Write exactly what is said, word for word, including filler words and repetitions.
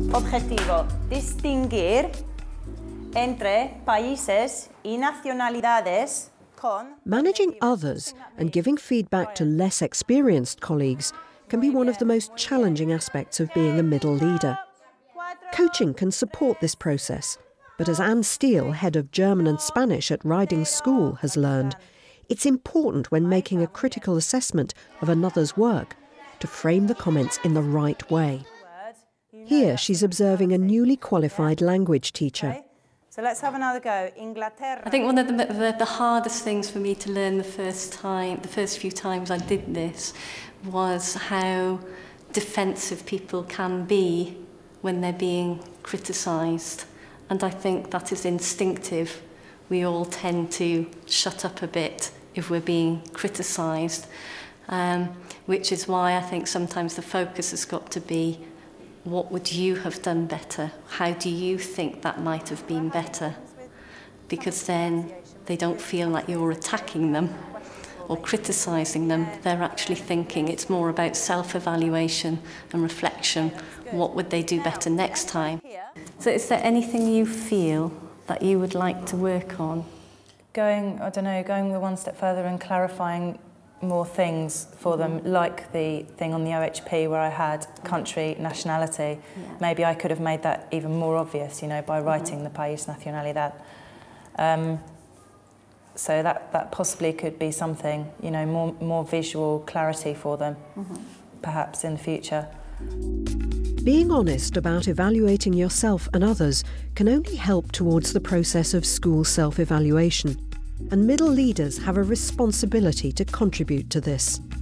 Objetivo: distinguir entre países y nacionalidades. Managing others and giving feedback to less experienced colleagues can be one of the most challenging aspects of being a middle leader. Coaching can support this process, but as Anne Steele, head of German and Spanish at Riding School, has learned, it's important when making a critical assessment of another's work to frame the comments in the right way. Here she's observing a newly qualified language teacher. So let's have another go. Inglaterra. I think one of the, the, the hardest things for me to learn the first time, the first few times I did this, was how defensive people can be when they're being criticised. And I think that is instinctive. We all tend to shut up a bit if we're being criticised, um, which is why I think sometimes the focus has got to be, what would you have done better? How do you think that might have been better? Because then they don't feel like you're attacking them or criticising them. They're actually thinking it's more about self-evaluation and reflection. What would they do better next time? So is there anything you feel that you would like to work on? Going, I don't know, going one step further and clarifying more things for them, like the thing on the O H P where I had country, nationality. Yeah. Maybe I could have made that even more obvious, you know, by writing mm-hmm. the país nacionalidad. Um, so that, that possibly could be something, you know, more, more visual clarity for them, mm-hmm. perhaps in the future. Being honest about evaluating yourself and others can only help towards the process of school self-evaluation. And middle leaders have a responsibility to contribute to this.